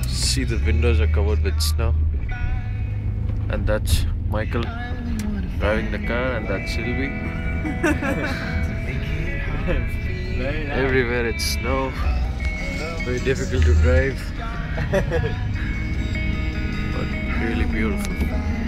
See, the windows are covered with snow. And that's Michael driving the car, and that's Sylvie. Very nice. Everywhere it's snow. Very difficult to drive. But really beautiful.